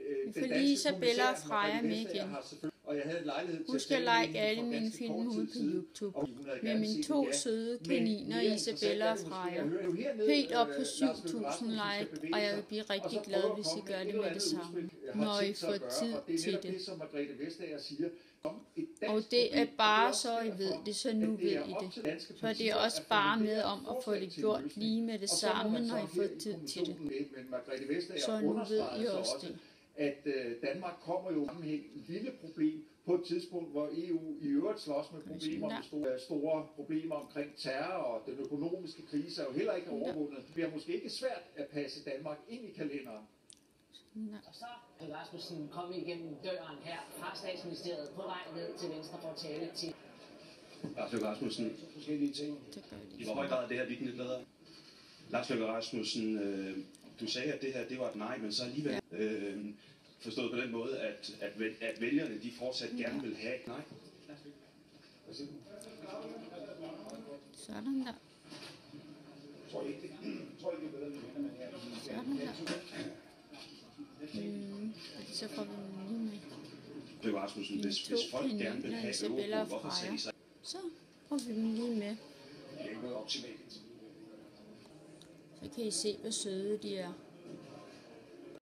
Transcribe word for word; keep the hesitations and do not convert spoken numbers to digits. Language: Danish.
Vi får lige Isabella og Freja med igen. Husk at like alle mine film ude på YouTube med mine to søde kaniner, Isabella og Freja. Helt op på syv tusind like, og jeg vil blive rigtig glad, hvis I gør det med det samme, når I får tid til det. Og det er bare så I ved det, så nu ved I det. For det er også bare med om at få det gjort lige med det samme, når I får tid til det. Så nu ved I også det. At øh, Danmark kommer jo med et lille problem på et tidspunkt, hvor E U i øvrigt slås med problemer, med store, store problemer omkring terror, og den økonomiske krise er jo heller ikke overvundet. Det bliver måske ikke svært at passe Danmark ind i kalenderen. Nej. Og så er Rasmussen kommet igennem døren her fra statsministeriet på vej ned til venstre for at tale til. Lars Løkke Rasmussen, forskellige ting. I hvor høj grad er det her virkelig bedre? Lars Løkke Rasmussen, øh, du sagde, at det her det var et nej, men så alligevel ja. øh, forstået på den måde, at, at, at vælgerne de fortsat ja. gerne vil have et nej. Sådan der. Sådan der. Mm, så får vi lige med. Løkke Rasmussen, hvis, hvis folk gerne vil have Isabella og Freja. Så får vi dem lige med. Så kan I se, hvor søde de er.